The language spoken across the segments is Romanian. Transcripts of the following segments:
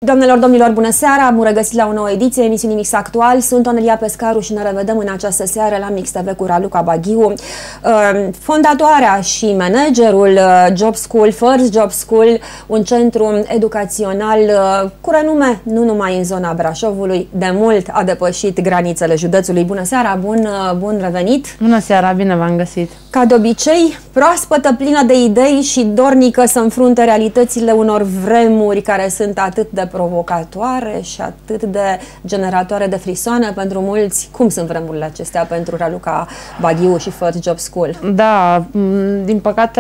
Doamnelor, domnilor, bună seara! Bun regăsit la o nouă ediție emisiunii Mix Actual. Sunt Onelia Pescaru și ne revedem în această seară la Mix TV cu Raluca Baghiu, fondatoarea și managerul Job School, First Job School, un centru educațional cu renume nu numai în zona Brașovului, de mult a depășit granițele județului. Bună seara, bun revenit! Bună seara, bine v-am găsit! Ca de obicei, proaspătă, plină de idei și dornică să înfrunte realitățile unor vremuri care sunt atât de provocatoare și atât de generatoare de frisoane pentru mulți. Cum sunt vremurile acestea pentru Raluca Baghiu și First Job School? Da, din păcate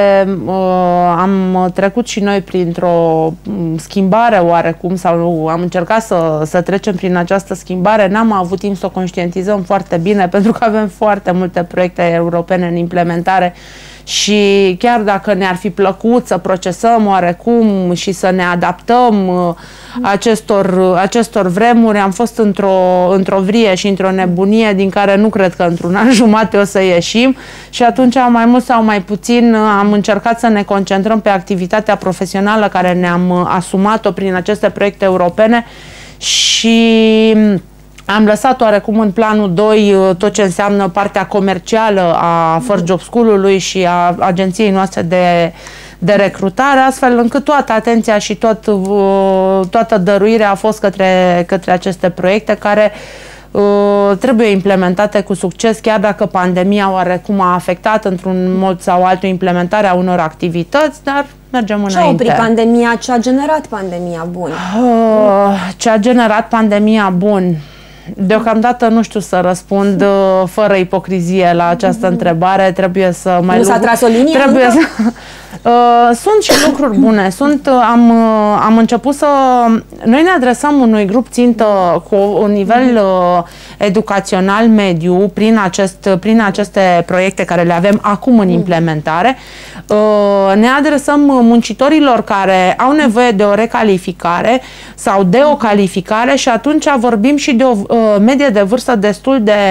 am trecut și noi printr-o schimbare oarecum, sau am încercat să trecem prin această schimbare. N-am avut timp să o conștientizăm foarte bine pentru că avem foarte multe proiecte europene în implementare. Și chiar dacă ne-ar fi plăcut să procesăm oarecum și să ne adaptăm acestor vremuri, am fost într-o vrie și într-o nebunie din care nu cred că într-un an jumate o să ieșim. Și atunci, mai mult sau mai puțin, am încercat să ne concentrăm pe activitatea profesională care ne-am asumat-o prin aceste proiecte europene și am lăsat oarecum în planul 2 tot ce înseamnă partea comercială a First Job School-ului și a agenției noastre de recrutare, astfel încât toată atenția și toată dăruirea a fost către aceste proiecte care trebuie implementate cu succes, chiar dacă pandemia oarecum a afectat într-un mod sau altul implementarea unor activități, dar mergem înainte. Ce a oprit pandemia? Ce a generat pandemia? Bun. Ce a generat pandemia? Bun. Deocamdată nu știu să răspund fără ipocrizie la această întrebare. Trebuie să mai... Nu s-a tras o linie? Sunt și lucruri bune. Am început să... Noi ne adresăm unui grup țintă cu un nivel educațional mediu prin aceste proiecte care le avem acum în implementare. Ne adresăm muncitorilor care au nevoie de o recalificare sau de o calificare și atunci vorbim și de o medie de vârstă destul de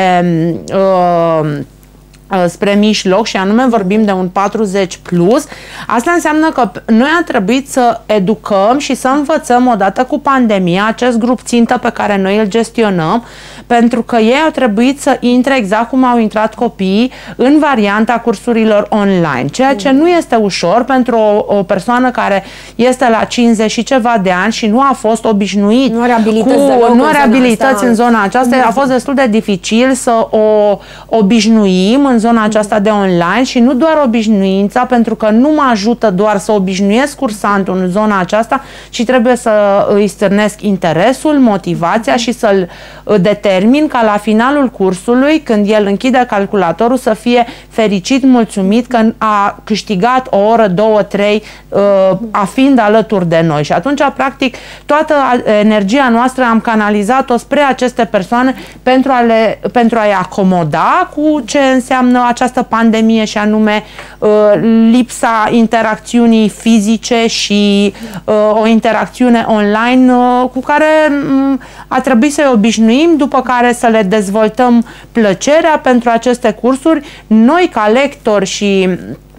spre mijloc, și anume vorbim de un 40 plus. Asta înseamnă că noi a trebuit să educăm și să învățăm odată cu pandemia acest grup țintă pe care noi îl gestionăm, pentru că ei au trebuit să intre exact cum au intrat copiii în varianta cursurilor online, ceea ce nu este ușor pentru o persoană care este la 50 și ceva de ani și nu a fost obișnuit, nu are abilități în zona aceasta. A fost destul de dificil să o obișnuim în zona aceasta de online și nu doar obișnuința, pentru că nu mă ajută doar să obișnuiesc cursantul în zona aceasta, ci trebuie să îi stârnesc interesul, motivația și să-l determin ca la finalul cursului, când el închide calculatorul, să fie fericit, mulțumit că a câștigat o oră, 2, 3 fiind alături de noi. Și atunci, practic, toată energia noastră am canalizat-o spre aceste persoane pentru a-i acomoda cu ce înseamnă această pandemie, și anume lipsa interacțiunii fizice și o interacțiune online cu care a trebuit să-i obișnuim, după care să le dezvoltăm plăcerea pentru aceste cursuri. Noi, ca lectori și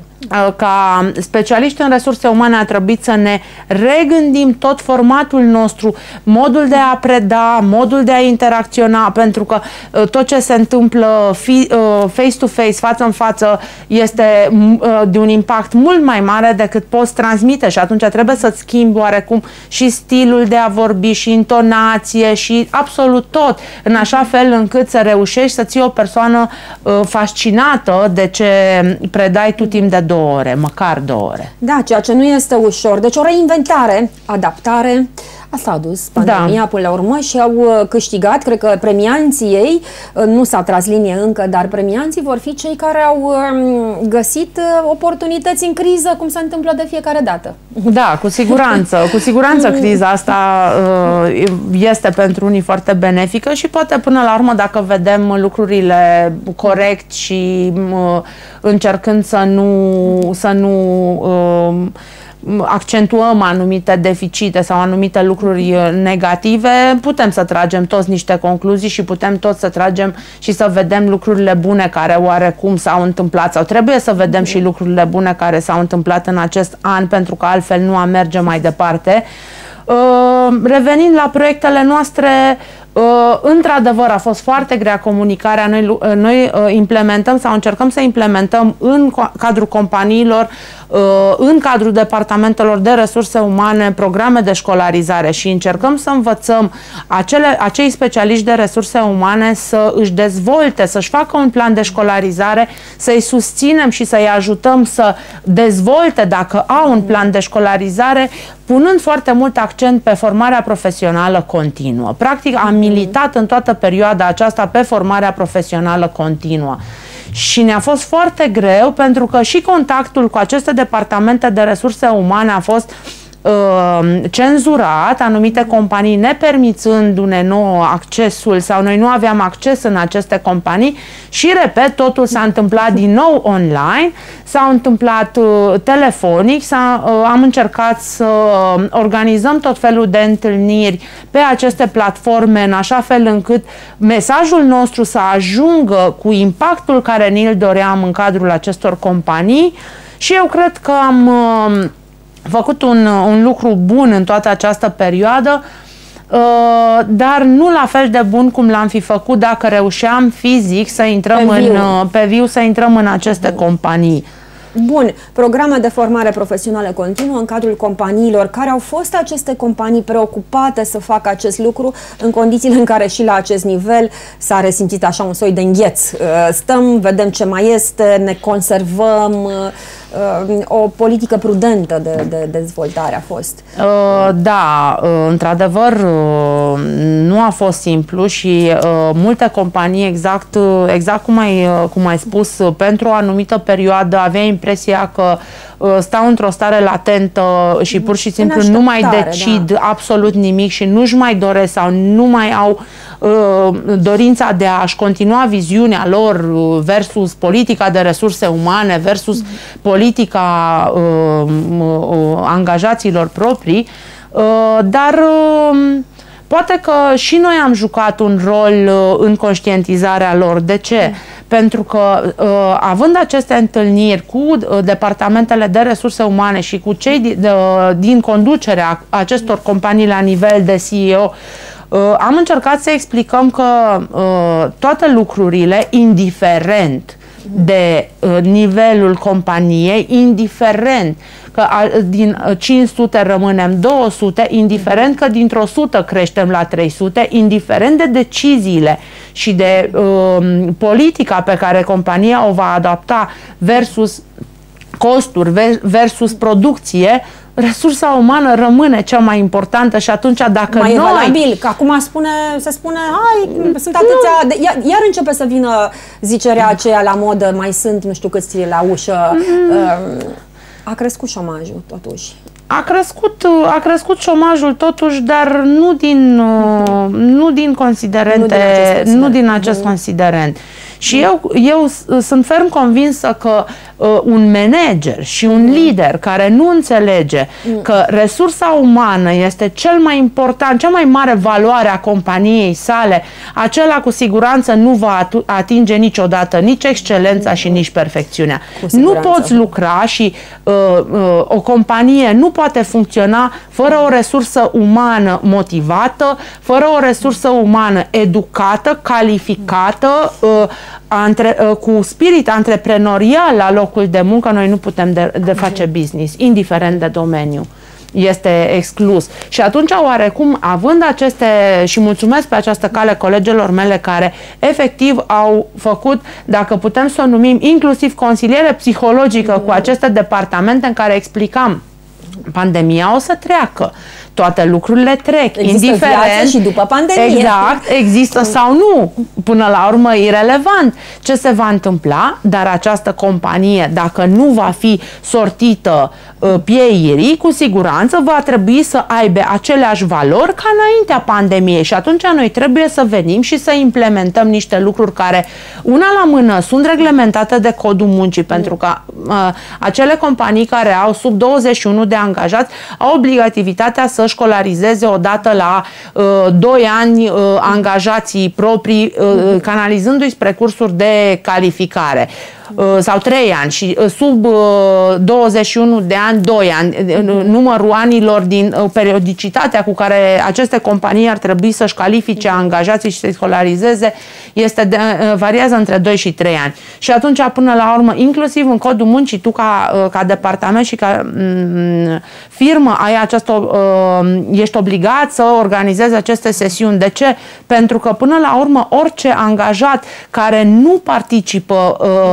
ca specialiști în resurse umane, a trebuit să ne regândim tot formatul nostru, modul de a preda, modul de a interacționa, pentru că tot ce se întâmplă face-to-face, față în față, este de un impact mult mai mare decât poți transmite, și atunci trebuie să-ți schimbi oarecum și stilul de a vorbi și intonație și absolut tot, în așa fel încât să reușești să ții o persoană fascinată de ce predai tu timp de 2 ore, măcar 2 ore. Da, ceea ce nu este ușor. Deci o reinventare, adaptare, asta a dus pandemia până la urmă și au câștigat, cred că premianții ei, nu s-a tras linie încă, dar premianții vor fi cei care au găsit oportunități în criză, cum se întâmplă de fiecare dată. Da, cu siguranță. Cu siguranță criza asta este pentru unii foarte benefică și poate până la urmă, dacă vedem lucrurile corect și încercând să nu accentuăm anumite deficite sau anumite lucruri negative, putem să tragem toți niște concluzii și putem toți să tragem și să vedem lucrurile bune care oarecum s-au întâmplat, sau trebuie să vedem și lucrurile bune care s-au întâmplat în acest an, pentru că altfel nu am merge mai departe. Revenind la proiectele noastre, într-adevăr a fost foarte grea comunicarea. Noi implementăm sau încercăm să implementăm în cadrul companiilor, în cadrul departamentelor de resurse umane, programe de școlarizare și încercăm să învățăm acei specialiști de resurse umane să își dezvolte, să-și facă un plan de școlarizare, să-i susținem și să-i ajutăm să dezvolte, dacă au un plan de școlarizare, punând foarte mult accent pe formarea profesională continuă. Practic am militat în toată perioada aceasta pe formarea profesională continuă. Și ne-a fost foarte greu pentru că și contactul cu aceste departamente de resurse umane a fost cenzurat, anumite companii nepermițându-ne nouă accesul sau noi nu aveam acces în aceste companii și, repet, totul s-a întâmplat din nou online, s-a întâmplat telefonic, am încercat să organizăm tot felul de întâlniri pe aceste platforme în așa fel încât mesajul nostru să ajungă cu impactul care ni-l doream în cadrul acestor companii și eu cred că am făcut un lucru bun în toată această perioadă, dar nu la fel de bun cum l-am fi făcut dacă reușeam fizic să intrăm pe viu, să intrăm în aceste companii. Bun, programe de formare profesională continuă în cadrul companiilor. Care au fost aceste companii preocupate să facă acest lucru în condițiile în care și la acest nivel s-a resimțit așa un soi de îngheț? Stăm, vedem ce mai este, ne conservăm, o politică prudentă de dezvoltare a fost. Da, într-adevăr nu a fost simplu și multe companii, exact cum ai spus, pentru o anumită perioadă avea impresia că stau într-o stare latentă și pur și simplu nu mai decid absolut nimic și nu-și mai doresc sau nu mai au dorința de a-și continua viziunea lor versus politica de resurse umane, versus politica angajaților proprii, dar poate că și noi am jucat un rol în conștientizarea lor. De ce? Pentru că având aceste întâlniri cu departamentele de resurse umane și cu cei din conducerea acestor companii la nivel de CEO, am încercat să explicăm că toate lucrurile, indiferent de nivelul companiei, indiferent că din 500 rămânem 200, indiferent că dintr-o 100 creștem la 300, indiferent de deciziile și de politica pe care compania o va adapta versus costuri, versus producție, resursa umană rămâne cea mai importantă și atunci dacă mai noi... e valabil, că acum se spune, hai, sunt atâția... Iar începe să vină zicerea aceea la modă, mai sunt nu știu câți la ușă. A crescut șomajul, totuși. A crescut șomajul totuși, dar nu din considerente, nu din acest considerent. Și eu sunt ferm convinsă că un manager și un lider care nu înțelege că resursa umană este cel mai important, cea mai mare valoare a companiei sale, acela cu siguranță nu va atinge niciodată nici excelența și nici perfecțiunea. Nu poți lucra și o companie nu poate funcționa fără o resursă umană motivată, fără o resursă umană educată, calificată, cu spirit antreprenorial la locul de muncă. Noi nu putem de face business, indiferent de domeniu. Este exclus. Și atunci, oarecum, având aceste, și mulțumesc pe această cale colegilor mele care efectiv au făcut, dacă putem să o numim, inclusiv consiliere psihologică cu aceste departamente în care explicam pandemia o să treacă. Toate lucrurile trec, indiferent și după pandemie. Exact, există sau nu, până la urmă irelevant ce se va întâmpla, dar această companie, dacă nu va fi sortită pieirii, cu siguranță va trebui să aibă aceleași valori ca înaintea pandemiei și atunci noi trebuie să venim și să implementăm niște lucruri care, una la mână, sunt reglementate de codul muncii, pentru că acele companii care au sub 21 de angajați angajați au obligativitatea să școlarizeze odată la 2 ani angajații proprii, canalizându-i spre cursuri de calificare. Sau 3 ani și sub 21 de ani, 2 ani. Numărul anilor din periodicitatea cu care aceste companii ar trebui să-și califice angajații și să-i școlarizeze variază între 2 și 3 ani. Și atunci, până la urmă, inclusiv în codul muncii, tu ca departament și ca firmă ești obligat să organizezi aceste sesiuni. De ce? Pentru că, până la urmă, orice angajat care nu participă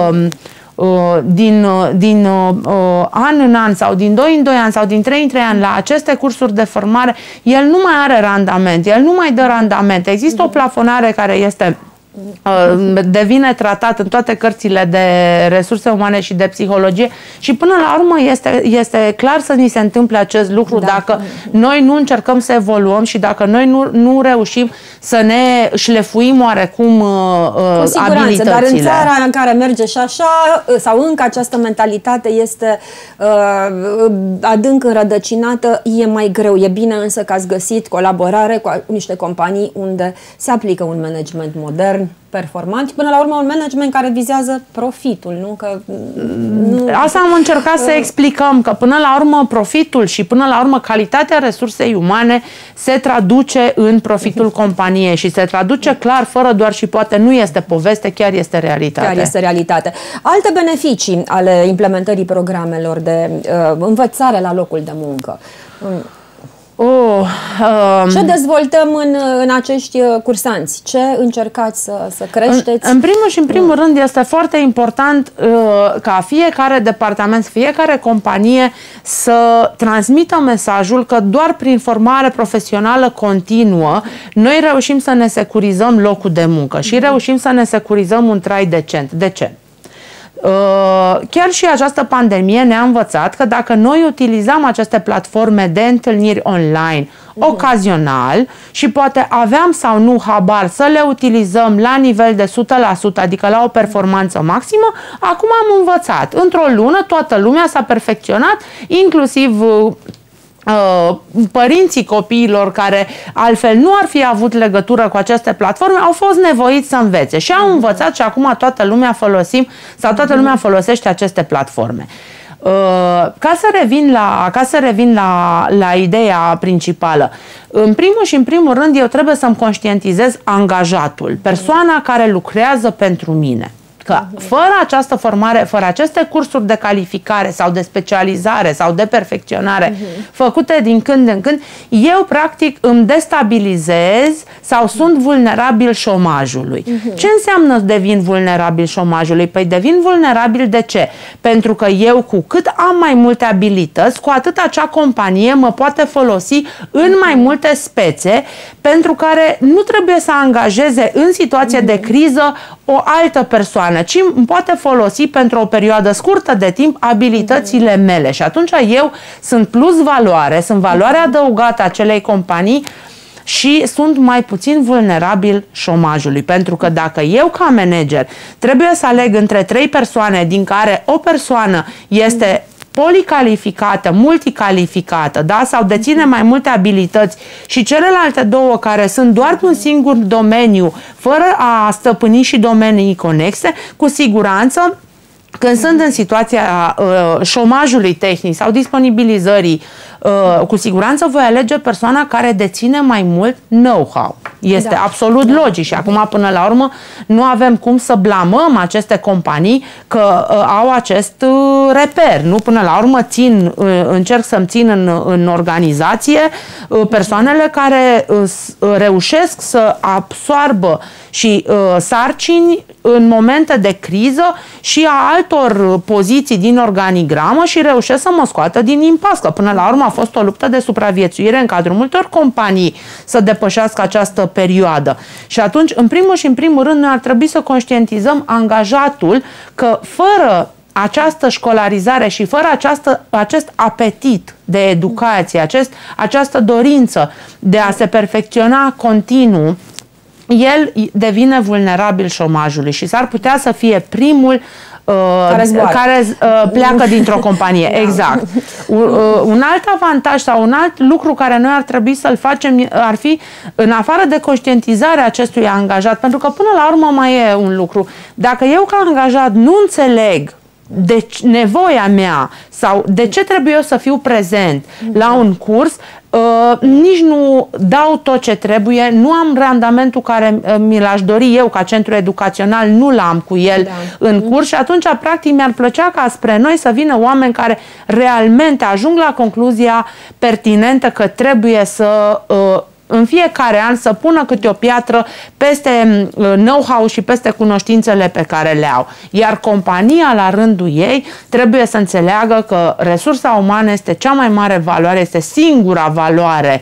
din an în an sau din 2 în 2 ani sau din 3 în 3 ani la aceste cursuri de formare, el nu mai are randament, el nu mai dă randament. Există o plafonare care devine tratat în toate cărțile de resurse umane și de psihologie și până la urmă este clar să ni se întâmple acest lucru dacă noi nu încercăm să evoluăm și dacă noi nu reușim să ne șlefuim oarecum abilitățile. Dar în țara în care merge și așa, sau încă această mentalitate este adânc înrădăcinată, e mai greu. E bine însă că ați găsit colaborare cu niște companii unde se aplică un management modern, performant, până la urmă un management care vizează profitul, nu? Asta am încercat să explicăm, că până la urmă profitul și până la urmă calitatea resursei umane se traduce în profitul companiei și se traduce clar, fără doar și poate, nu este poveste, chiar este realitate. Chiar este realitate. Alte beneficii ale implementării programelor de învățare la locul de muncă. Ce dezvoltăm în acești cursanți? Ce încercați să creșteți? În primul și în primul rând este foarte important ca fiecare departament, fiecare companie să transmită mesajul că doar prin formare profesională continuă noi reușim să ne securizăm locul de muncă și reușim să ne securizăm un trai decent. De ce? Chiar și această pandemie ne-a învățat că dacă noi utilizăm aceste platforme de întâlniri online ocazional și poate aveam sau nu habar să le utilizăm la nivel de 100%, adică la o performanță maximă, acum am învățat. Într-o lună toată lumea s-a perfecționat, inclusiv părinții copiilor care altfel nu ar fi avut legătură cu aceste platforme au fost nevoiți să învețe și au învățat și acum toată lumea folosește aceste platforme. Ca să revin la ideea principală, în primul și în primul rând eu trebuie să-mi conștientizez angajatul, persoana care lucrează pentru mine. Că fără această formare, fără aceste cursuri de calificare sau de specializare sau de perfecționare făcute din când în când, eu practic îmi destabilizez sau sunt vulnerabil șomajului. Ce înseamnă devin vulnerabil șomajului? Păi devin vulnerabil de ce? Pentru că eu cu cât am mai multe abilități, cu atât acea companie mă poate folosi în mai multe spețe pentru care nu trebuie să angajeze în situație de criză o altă persoană, ci îmi poate folosi pentru o perioadă scurtă de timp abilitățile mele și atunci eu sunt plus valoare, sunt valoare adăugată acelei companii și sunt mai puțin vulnerabil șomajului. Pentru că dacă eu ca manager trebuie să aleg între 3 persoane din care o persoană este policalificată, multicalificată, da? Sau deține mai multe abilități și celelalte 2 care sunt doar pe un singur domeniu, fără a stăpâni și domenii conexe, cu siguranță când sunt în situația șomajului tehnic sau disponibilizării, cu siguranță voi alege persoana care deține mai mult know-how. Este absolut logic și acum până la urmă nu avem cum să blamăm aceste companii că au acest reper. Nu? Până la urmă încerc să-mi țin în organizație persoanele care reușesc să absoarbă și sarcini în momente de criză și a altor poziții din organigramă și reușesc să mă scoată din impas, că până la urmă a fost o luptă de supraviețuire în cadrul multor companii să depășească această perioadă. Și atunci, în primul și în primul rând, noi ar trebui să conștientizăm angajatul că fără această școlarizare și fără acest apetit de educație, această dorință de a se perfecționa continuu, el devine vulnerabil șomajului și s-ar putea să fie primul care pleacă dintr-o companie. Da. Exact. Un alt avantaj sau un alt lucru care noi ar trebui să-l facem ar fi, în afară de conștientizarea acestui angajat, pentru că până la urmă mai e un lucru. Dacă eu ca angajat nu înțeleg de nevoia mea sau de ce trebuie eu să fiu prezent la un curs, nici nu dau tot ce trebuie, nu am randamentul care mi l-aș dori eu ca centru educațional, nu l-am cu el în curs și atunci practic mi-ar plăcea ca spre noi să vină oameni care realmente ajung la concluzia pertinentă că trebuie să în fiecare an să pună câte o piatră peste know-how și peste cunoștințele pe care le au. Iar compania, la rândul ei, trebuie să înțeleagă că resursa umană este cea mai mare valoare, este singura valoare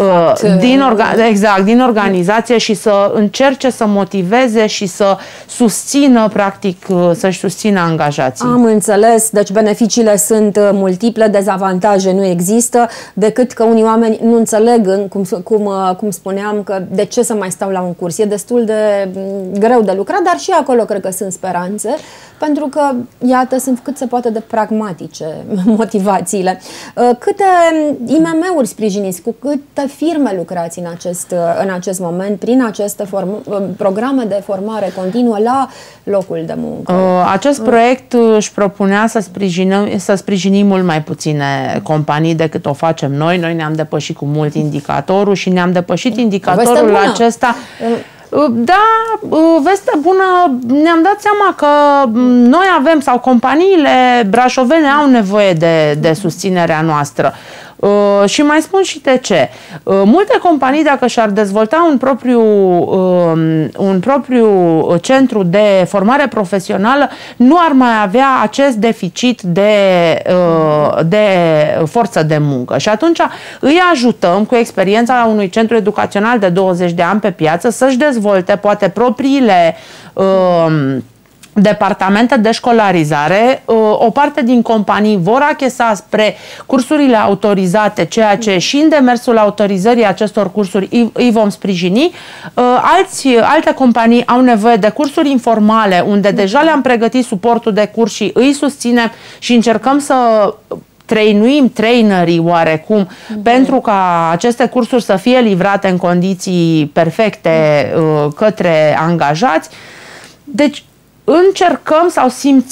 din organizație și să încerce să motiveze și să susțină, practic, să-și susțină angajații. Am înțeles, deci beneficiile sunt multiple, dezavantaje nu există, decât că unii oameni nu înțeleg cum spuneam, că de ce să mai stau la un curs. E destul de greu de lucrat, dar și acolo cred că sunt speranțe, pentru că, iată, sunt cât se poate de pragmatice motivațiile. Câte IMM-uri sprijiniți, cu câte firme lucrați în acest moment prin aceste programe de formare continuă la locul de muncă? Acest proiect își propunea să sprijinim mult mai puține companii decât o facem noi. Noi ne-am depășit cu mult indicatorul și ne-am depășit indicatorul acesta. Da, veste bună, ne-am dat seama că noi avem, sau companiile brașovene au nevoie de susținerea noastră. Și mai spun și de ce. Multe companii, dacă și-ar dezvolta un propriu centru de formare profesională, nu ar mai avea acest deficit de forță de muncă. Și atunci îi ajutăm cu experiența unui centru educațional de 20 de ani pe piață să-și dezvolte poate propriile departamente de școlarizare. O parte din companii vor achesa spre cursurile autorizate, ceea ce și în demersul autorizării acestor cursuri îi vom sprijini. Alte companii au nevoie de cursuri informale, unde deja le-am pregătit suportul de curs și îi susținem și încercăm să trainuim trainerii oarecum pentru ca aceste cursuri să fie livrate în condiții perfecte către angajați. Deci încercăm sau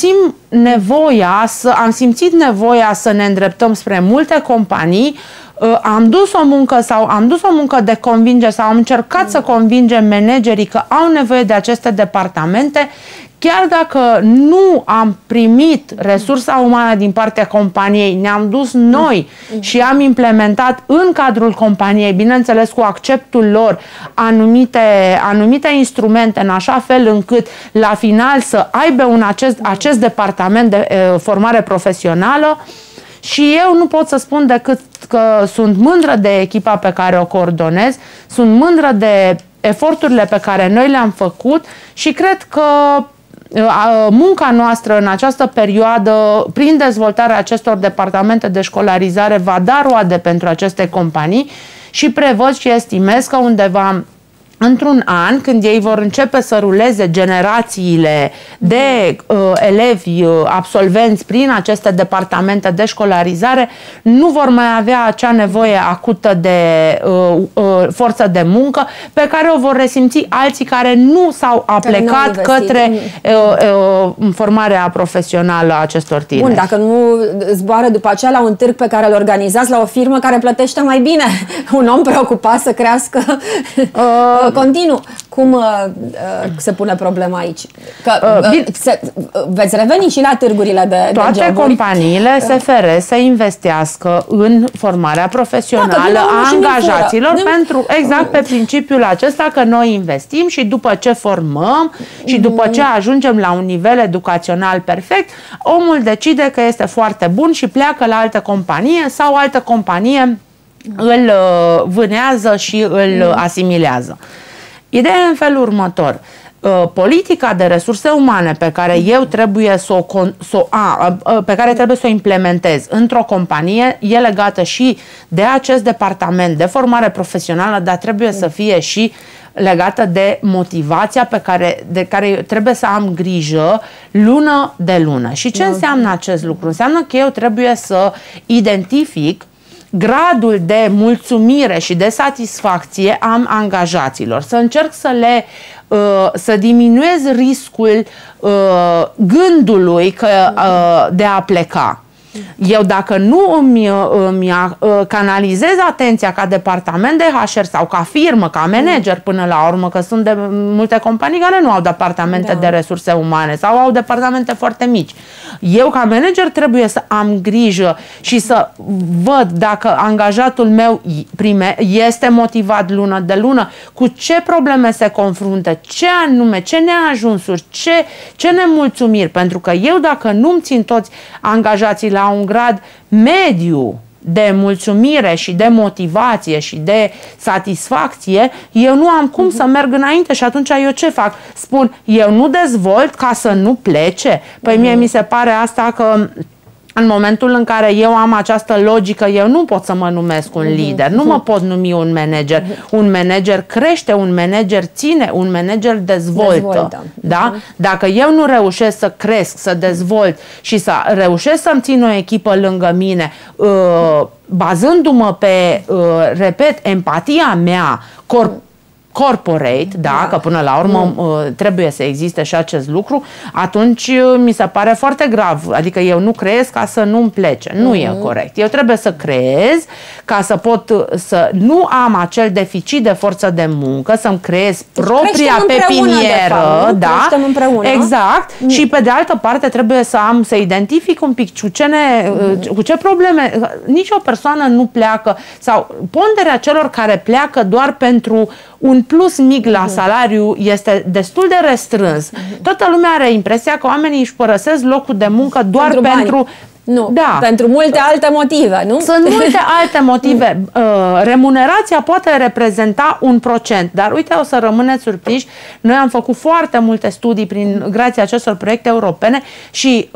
am simțit nevoia să ne îndreptăm spre multe companii. Am dus o muncă de convingere sau am încercat să convingem managerii că au nevoie de aceste departamente. Chiar dacă nu am primit resursa umană din partea companiei, ne-am dus noi și am implementat în cadrul companiei, bineînțeles cu acceptul lor, anumite instrumente în așa fel încât la final să aibă acest departament de formare profesională. Și eu nu pot să spun decât că sunt mândră de echipa pe care o coordonez, sunt mândră de eforturile pe care noi le-am făcut și cred că munca noastră în această perioadă, prin dezvoltarea acestor departamente de școlarizare, va da roade pentru aceste companii și prevăd și estimez că undeva într-un an, când ei vor începe să ruleze generațiile de elevi absolvenți prin aceste departamente de școlarizare, nu vor mai avea acea nevoie acută de forță de muncă pe care o vor resimți alții care nu s-au aplecat către formarea profesională a acestor tineri. Bun, dacă nu zboară după aceea la un târg pe care îl organizați la o firmă care plătește mai bine, un om preocupat să crească continuu. Cum se pune problema aici? Că veți reveni și la târgurile de toate companiile SFR să investească în formarea profesională a angajaților exact pe principiul acesta că noi investim și după ce formăm și după ce ajungem la un nivel educațional perfect, omul decide că este foarte bun și pleacă la altă companie sau altă companie îl vânează și îl asimilează. Ideea e în felul următor. Politica de resurse umane pe care eu trebuie să o implementez într-o companie e legată și de acest departament de formare profesională, dar trebuie să fie și legată de motivația de care trebuie să am grijă lună de lună. Și ce înseamnă acest lucru? Înseamnă că eu trebuie să identific gradul de mulțumire și de satisfacție a angajaților, să încerc să diminuez riscul gândului de a pleca. Eu dacă nu îmi canalizez atenția ca departament de HR sau ca firmă, ca manager până la urmă, că sunt de multe companii care nu au departamente de resurse umane sau au departamente foarte mici. Eu ca manager trebuie să am grijă și să văd dacă angajatul meu este motivat lună de lună, cu ce probleme se confruntă, ce anume, ce neajunsuri, ce nemulțumiri, pentru că eu dacă nu-mi țin toți angajații la un grad mediu de mulțumire și de motivație și de satisfacție, eu nu am cum să merg înainte și atunci eu ce fac? Spun, eu nu dezvolt ca să nu plece? Păi mie mi se pare asta că în momentul în care eu am această logică, eu nu pot să mă numesc un lider, nu mă pot numi un manager. Un manager crește, un manager ține, un manager dezvoltă. Da? Dacă eu nu reușesc să cresc, să dezvolt și să reușesc să-mi țin o echipă lângă mine, bazându-mă pe, repet, empatia mea corporate, că până la urmă trebuie să existe și acest lucru, atunci mi se pare foarte grav. Adică eu nu creez ca să nu-mi plece. Nu e corect. Eu trebuie să creez ca să pot să nu am acel deficit de forță de muncă, să-mi creez propria pepinieră. Da? Exact. Și pe de altă parte trebuie să identific un pic cu ce probleme. Nici o persoană nu pleacă sau ponderea celor care pleacă doar pentru un plus mic la salariu este destul de restrâns. Toată lumea are impresia că oamenii își părăsesc locul de muncă doar pentru nu, pentru multe alte motive, nu? Sunt multe alte motive. Remunerația poate reprezenta 1%, dar uite, o să rămâneți surprinși. Noi am făcut foarte multe studii grație acestor proiecte europene și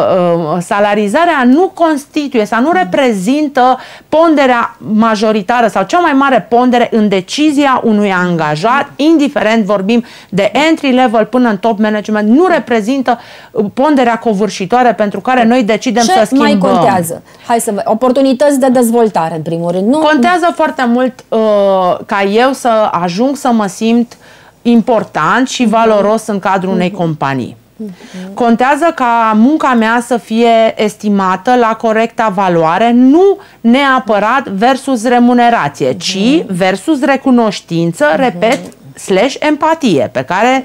salarizarea nu constituie sau nu reprezintă ponderea majoritară sau cea mai mare pondere în decizia unui angajat, indiferent vorbim de entry level până în top management, nu reprezintă ponderea covârșitoare pentru care noi decidem să schimbăm. Mai contează? Hai să vedem. Oportunități de dezvoltare, în primul rând. Contează foarte mult ca eu să ajung să mă simt important și valoros în cadrul unei companii. Contează ca munca mea să fie estimată la corecta valoare, nu neapărat versus remunerație, ci versus recunoștință, repet, / empatie, pe care,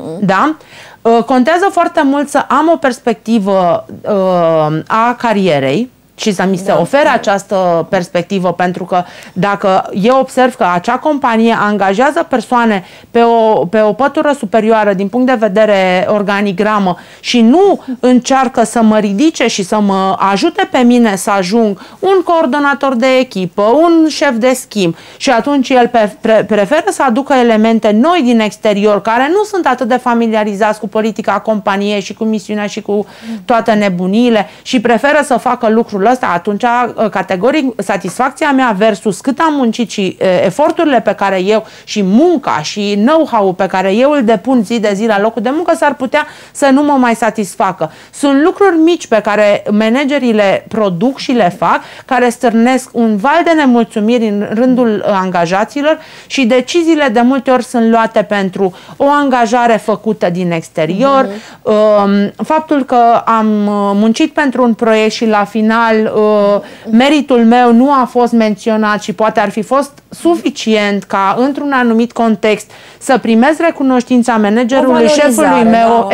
contează foarte mult să am o perspectivă a carierei și să mi se ofere această perspectivă, pentru că dacă eu observ că acea companie angajează persoane pe o pătură superioară din punct de vedere organigramă și nu încearcă să mă ridice și să mă ajute pe mine să ajung un coordonator de echipă, un șef de schimb, și atunci el preferă să aducă elemente noi din exterior care nu sunt atât de familiarizați cu politica companiei și cu misiunea și cu toate nebuniile și preferă să facă lucrul ăsta, atunci categoric satisfacția mea versus cât am muncit și eforturile pe care eu și munca și know-how-ul pe care eu îl depun zi de zi la locul de muncă s-ar putea să nu mă mai satisfacă. Sunt lucruri mici pe care managerii le produc și le fac, care stârnesc un val de nemulțumiri în rândul angajaților și deciziile de multe ori sunt luate pentru o angajare făcută din exterior, faptul că am muncit pentru un proiect și la final meritul meu nu a fost menționat și poate ar fi fost suficient ca într-un anumit context să primez recunoștința managerului, șefului meu,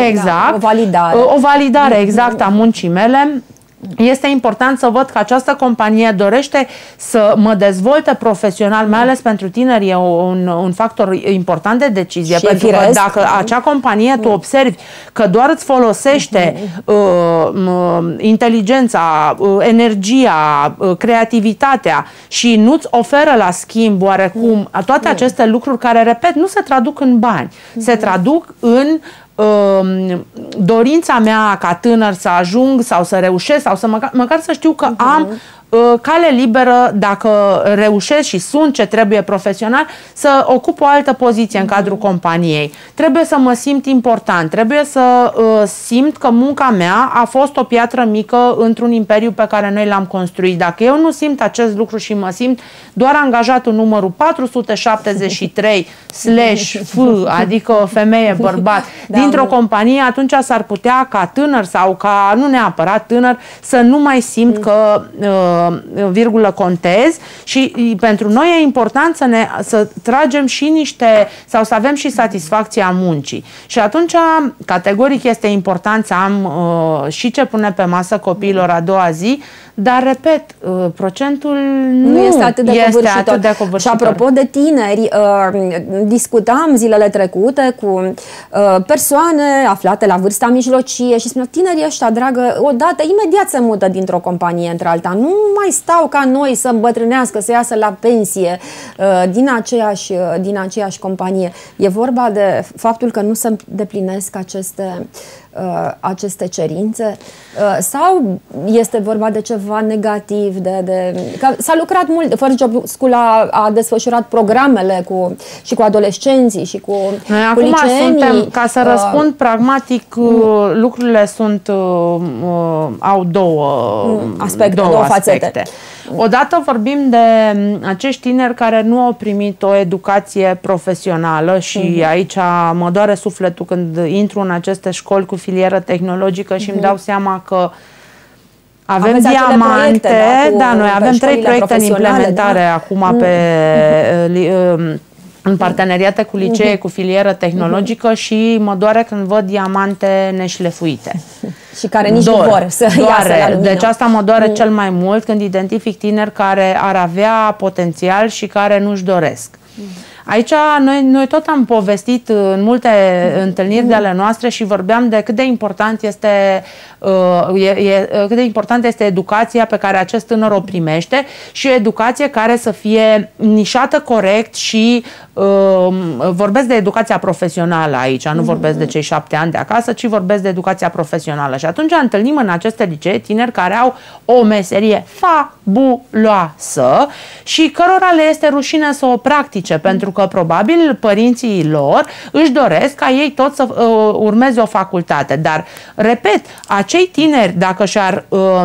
o validare exact a muncii mele. Este important să văd că această companie dorește să mă dezvolte profesional, mai ales pentru tineri, e un factor important de decizie, și pentru că dacă acea companie tu observi că doar îți folosește inteligența, energia, creativitatea și nu-ți oferă la schimb oarecum toate aceste lucruri care, repet, nu se traduc în bani, se traduc în dorința mea ca tânăr să ajung sau să reușesc sau să măcar să știu că am cale liberă, dacă reușesc și sunt ce trebuie profesional, să ocup o altă poziție în cadrul companiei. Trebuie să mă simt important, trebuie să simt că munca mea a fost o piatră mică într-un imperiu pe care noi l-am construit. Dacă eu nu simt acest lucru și mă simt doar angajatul numărul 473/F, adică femeie, bărbat, dintr-o companie, atunci s-ar putea ca tânăr sau ca, nu neapărat tânăr, să nu mai simt că virgulă contez și pentru noi e important să tragem și niște, sau să avem și satisfacția muncii. Și atunci, categoric, este important să am și ce pune pe masă copiilor a doua zi, dar, repet, procentul nu este atât de covârșitor. Și apropo de tineri, discutam zilele trecute cu persoane aflate la vârsta mijlocie și spuneau, tinerii ăștia, dragă, odată, imediat se mută dintr-o companie într-alta. Nu mai stau ca noi să îmbătrânească, să iasă la pensie din aceeași companie. E vorba de faptul că nu se deplinesc aceste cerințe sau este vorba de ceva negativ? S-a lucrat mult, First Job School a desfășurat programele și cu adolescenții și cu acum suntem, ca să răspund pragmatic, lucrurile au două aspecte. Odată vorbim de acești tineri care nu au primit o educație profesională și aici mă doare sufletul când intru în aceste școli cu filieră tehnologică și îmi dau seama că avem diamante, noi avem 3 proiecte în implementare acum în parteneriate cu licee, cu filieră tehnologică și mă doare când văd diamante neșlefuite. Și care nici nu vor să iasă la lumină. Deci asta mă doare cel mai mult când identific tineri care ar avea potențial și care nu-și doresc. Aici noi tot am povestit în multe întâlniri de ale noastre și vorbeam de cât de important este educația pe care acest tânăr o primește și o educație care să fie nișată corect și vorbesc de educația profesională aici, nu vorbesc de cei 7 ani de acasă, ci vorbesc de educația profesională. Și atunci întâlnim în aceste licee tineri care au o meserie fabuloasă și cărora le este rușine să o practice, pentru că probabil părinții lor își doresc ca ei tot să urmeze o facultate. Dar, repet, acei tineri, dacă și-ar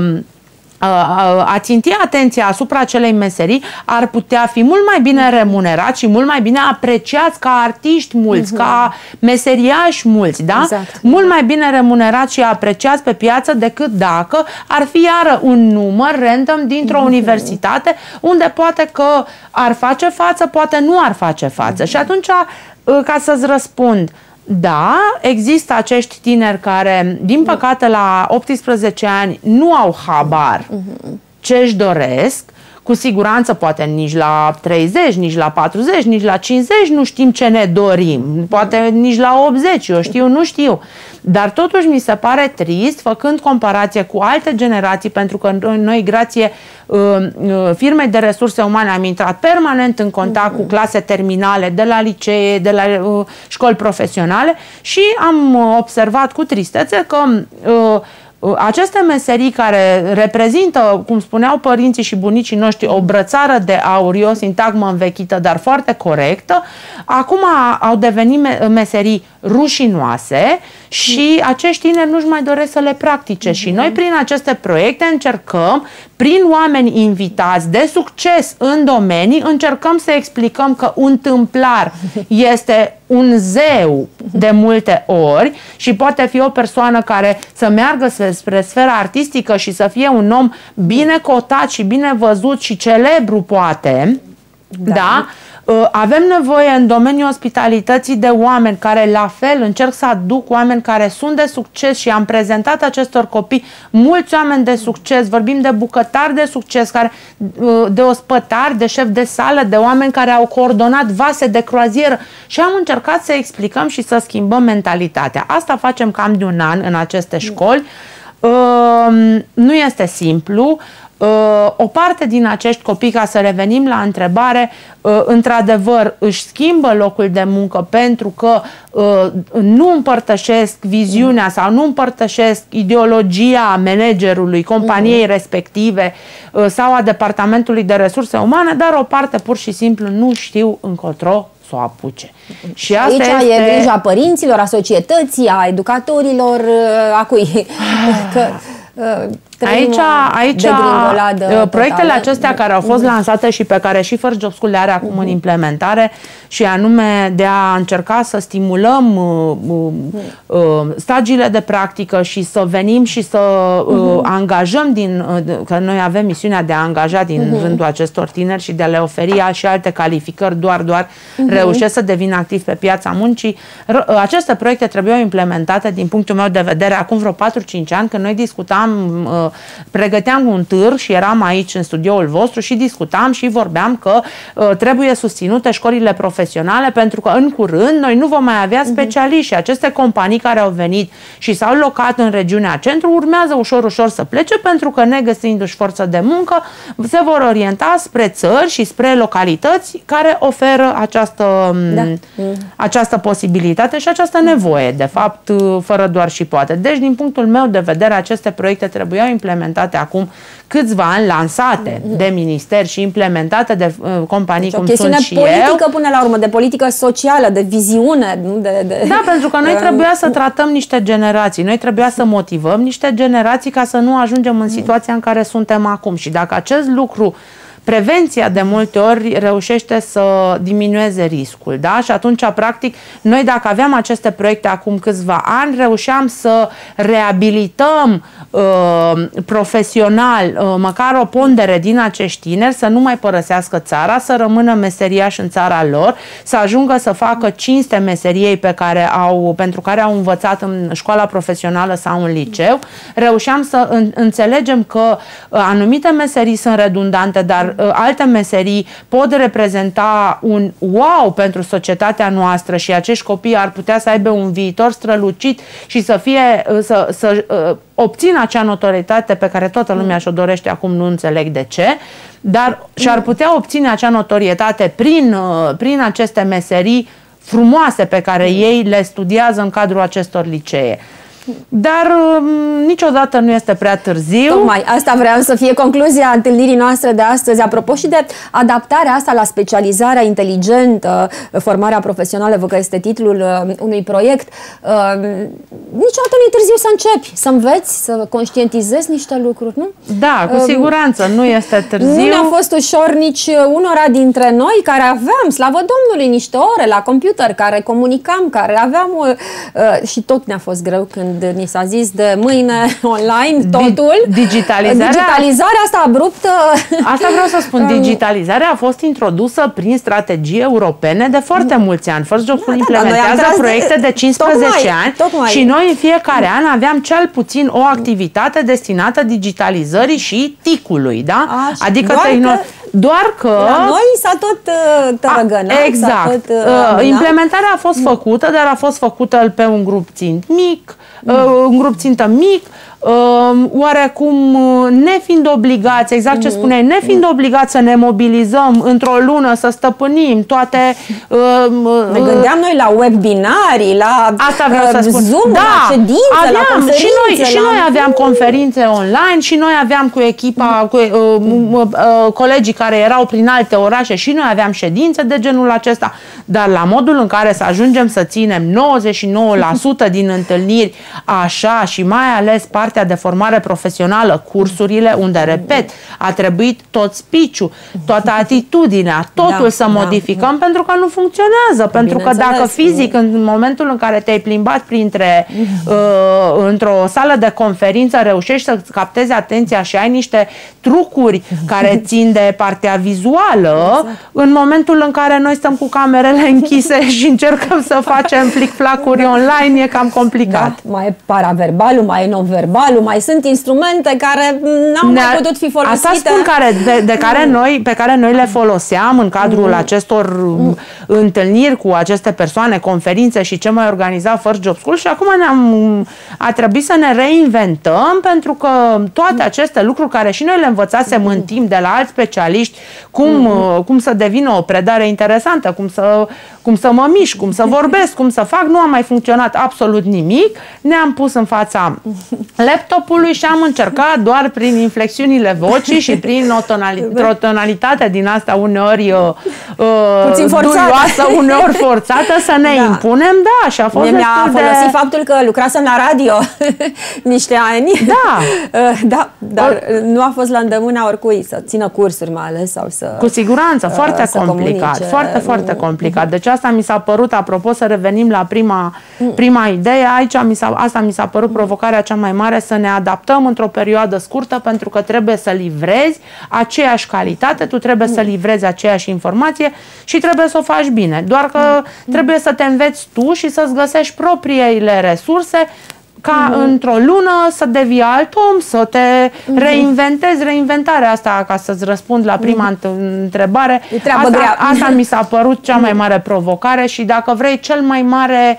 a ținti atenția asupra acelei meserii, ar putea fi mult mai bine remunerați și mult mai bine apreciați ca artiști mulți, ca meseriași mulți, da? Exact. Mult mai bine remunerați și apreciați pe piață decât dacă ar fi iară un număr random dintr-o universitate unde poate că ar face față, poate nu ar face față. Și atunci, ca să-ți răspund, da, există acești tineri care, din păcate, la 18 ani nu au habar ce își doresc. Cu siguranță, poate nici la 30, nici la 40, nici la 50 nu știm ce ne dorim. Poate nici la 80, eu știu, nu știu. Dar totuși mi se pare trist, făcând comparație cu alte generații, pentru că noi, grație firmei de resurse umane, am intrat permanent în contact cu clase terminale de la licee, de la școli profesionale și am observat cu tristețe că aceste meserii care reprezintă, cum spuneau părinții și bunicii noștri, o brățară de aur, o sintagmă învechită, dar foarte corectă, acum au devenit meserii rușinoase și acești tineri nu-și mai doresc să le practice. Și noi prin aceste proiecte încercăm, prin oameni invitați de succes în domenii, încercăm să explicăm că un tâmplar este un zeu de multe ori și poate fi o persoană care să meargă spre sfera artistică și să fie un om bine cotat și bine văzut și celebru, poate, da? Avem nevoie în domeniul ospitalității de oameni care, la fel, încerc să aduc oameni care sunt de succes și am prezentat acestor copii mulți oameni de succes. Vorbim de bucătari de succes, de ospătari, de șef de sală, de oameni care au coordonat vase de croazieră și am încercat să explicăm și să schimbăm mentalitatea. Asta facem cam de un an în aceste școli. Nu este simplu. o parte din acești copii, ca să revenim la întrebare, într-adevăr își schimbă locul de muncă pentru că nu împărtășesc viziunea sau nu împărtășesc ideologia managerului companiei respective sau a departamentului de resurse umane, dar o parte pur și simplu nu știu încotro să o apuce. Și asta aici e grija părinților, a societății, a educatorilor, a cui... Aici proiectele acestea care au fost lansate și pe care și First Job School le are acum în implementare, și anume de a încerca să stimulăm stagiile de practică și să venim și să angajăm că noi avem misiunea de a angaja din rândul acestor tineri și de a le oferi și alte calificări, doar reușesc să devină activi pe piața muncii. Aceste proiecte trebuiau implementate din punctul meu de vedere acum vreo 4-5 ani, când noi discutam, pregăteam un târg și eram aici în studioul vostru și discutam și vorbeam că trebuie susținute școlile profesionale, pentru că în curând noi nu vom mai avea specialiști și aceste companii care au venit și s-au locat în regiunea centru urmează ușor să plece, pentru că negăsindu-și forță de muncă se vor orienta spre țări și spre localități care oferă această posibilitate și această nevoie, de fapt, fără doar și poate. Deci, din punctul meu de vedere, aceste proiecte trebuiau implementate acum câțiva ani, lansate de minister și implementate de companii cum sunt și eu. O chestiune politică până la urmă, de politică socială, de viziune. Nu Da, pentru că noi trebuia să tratăm niște generații, noi trebuia să motivăm niște generații ca să nu ajungem în situația în care suntem acum. Și dacă acest lucru, prevenția de multe ori reușește să diminueze riscul, da? Și atunci, practic, noi dacă aveam aceste proiecte acum câțiva ani, reușeam să reabilităm profesional măcar o pondere din acești tineri, să nu mai părăsească țara, să rămână meseriași în țara lor, să ajungă să facă cinste meseriei pentru care au învățat în școala profesională sau în liceu. Reușeam să înțelegem că anumite meserii sunt redundante, dar alte meserii pot reprezenta un wow pentru societatea noastră și acești copii ar putea să aibă un viitor strălucit și să obțină acea notorietate pe care toată lumea și-o dorește acum, nu înțeleg de ce, dar și-ar putea obține acea notorietate prin aceste meserii frumoase pe care ei le studiază în cadrul acestor licee. Dar niciodată nu este prea târziu. Tocmai asta vreau să fie concluzia întâlnirii noastre de astăzi. Apropo și de adaptarea asta la specializarea inteligentă, formarea profesională, văd că este titlul unui proiect, niciodată nu e târziu să începi, să înveți, să conștientizezi niște lucruri, nu? Da, cu siguranță nu este târziu. Nu ne-a fost ușor nici unora dintre noi care aveam, slavă Domnului, niște ore la computer, care comunicam, care aveam și tot ne-a fost greu când ni s-a zis de mâine online totul. Digitalizarea asta abruptă. Asta vreau să spun, digitalizarea a fost introdusă prin strategii europene de foarte mulți ani. First Job School implementează proiecte de 15 ani și noi în fiecare an aveam cel puțin o activitate destinată digitalizării și TIC-ului, da? Adică doar că la noi s-a tot tărăgănat. Exact. Implementarea a fost făcută, dar a fost făcută pe un grup un grup țintă mic, oarecum nefiind obligați, exact ce spuneai, nefiind obligați să ne mobilizăm într-o lună, să stăpânim toate... Ne gândeam noi la webinarii, la Zoom, la ședințe, la conferințe. Și noi aveam conferințe online, și noi aveam cu echipa, cu colegii care erau prin alte orașe, și noi aveam ședințe de genul acesta, dar la modul în care să ajungem să ținem 99% din întâlniri așa, și mai ales partea de formare profesională, cursurile, unde, repet, a trebuit tot speech-ul, toată atitudinea, totul să modificăm, pentru că nu funcționează. Pentru că dacă fizic, în momentul în care te-ai plimbat într-o sală de conferință, reușești să captezi atenția și ai niște trucuri care țin de partea vizuală, în momentul în care noi stăm cu camerele închise și încercăm să facem flic-flacuri online, e cam complicat. Mai e paraverbalul, mai e non-verbal, manualul, mai sunt instrumente care n-au mai putut fi folosite. Asta spun pe care noi le foloseam în cadrul acestor întâlniri cu aceste persoane, conferințe și ce mai organiza First Job School, și acum a trebuit să ne reinventăm, pentru că toate aceste lucruri care și noi le învățasem în timp de la alți specialiști, cum să devină o predare interesantă, cum să mă mișc, cum să vorbesc, cum să fac, nu a mai funcționat absolut nimic. Ne-am pus în fața laptopului și am încercat doar prin inflexiunile vocii și prin o tonalitate din asta uneori puțin duioasă, uneori forțată, să ne impunem, da, și a fost mi-a folosit faptul că lucrasem la radio niște ani. Da. Da, dar nu a fost la îndemâna oricui să țină cursuri mai ales sau să... Cu siguranță, foarte complicat, foarte complicat. Deci asta mi s-a părut, apropo, să revenim la prima idee, aici asta mi s-a părut provocarea cea mai mare, să ne adaptăm într-o perioadă scurtă, pentru că trebuie să livrezi aceeași calitate, tu trebuie să livrezi aceeași informație și trebuie să o faci bine. Doar că trebuie să te înveți tu și să-ți găsești propriile resurse ca într-o lună să devii alt om, să te reinventezi. Reinventarea asta, ca să-ți răspund la prima întrebare, asta mi s-a părut cea mai mare provocare și, dacă vrei, cea mai mare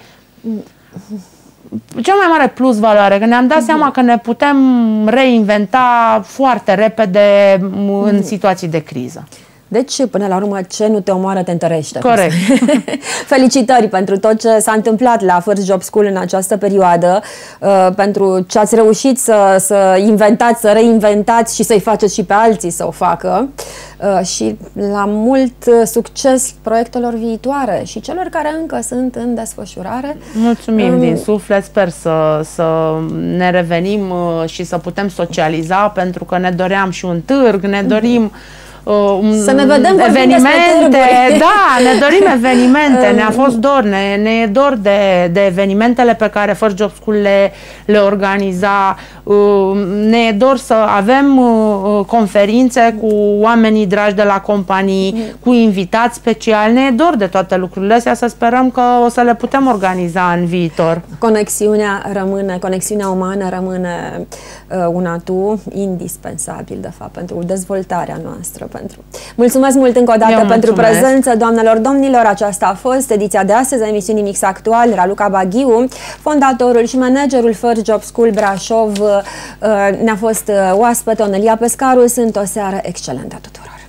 plus valoare, că ne-am dat seama că ne putem reinventa foarte repede în situații de criză. Deci, până la urmă, ce nu te omoară, te întărește. Corect. Felicitări pentru tot ce s-a întâmplat la First Job School în această perioadă, pentru ce ați reușit să inventați, să reinventați și să-i faceți și pe alții să o facă. Și la mult succes proiectelor viitoare și celor care încă sunt în desfășurare. Mulțumim din suflet, sper să ne revenim și să putem socializa, pentru că ne doream și un târg, ne dorim să ne vedem evenimente, da, ne dorim evenimente, ne-a fost dor, ne e dor de evenimentele pe care First Job School le organiza, ne e dor să avem conferințe cu oamenii dragi de la companii, cu invitați speciali, ne e dor de toate lucrurile astea, să sperăm că o să le putem organiza în viitor. Conexiunea umană rămâne un atu indispensabil, de fapt, pentru dezvoltarea noastră. Mulțumesc mult încă o dată pentru prezență, doamnelor, domnilor. Aceasta a fost ediția de astăzi a emisiunii Mix Actual. Raluca Baghiu, fondatorul și managerul First Job School Brașov, ne-a fost oaspete. Onelia Pescaru. Sunt o seară excelentă tuturor.